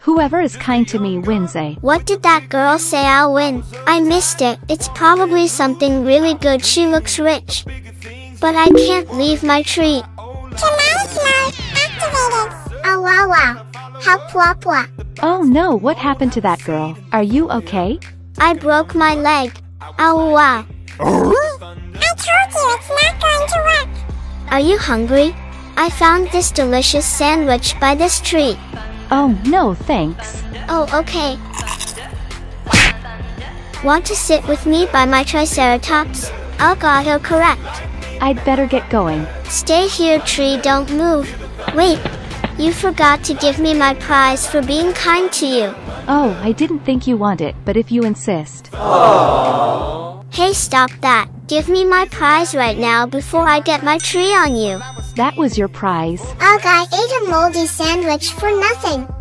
Whoever is kind to me wins, eh? What did that girl say I'll win? I missed it. It's probably something really good. She looks rich. But I can't leave my tree. Dramatic mode activated. Oh wow wow. How pwa pwa. Oh no, what happened to that girl? Are you okay? I broke my leg. Ow wow. I told you it's not going to work. Are you hungry? I found this delicious sandwich by this tree. Oh no, thanks. Oh, okay. Want to sit with me by my triceratops? I'll autocorrect. I'd better get going. Stay here, tree, don't move. Wait, you forgot to give me my prize for being kind to you. Oh, I didn't think you want it, but if you insist. Hey, stop that. Give me my prize right now before I get my tree on you. That was your prize. Our guy ate a moldy sandwich for nothing.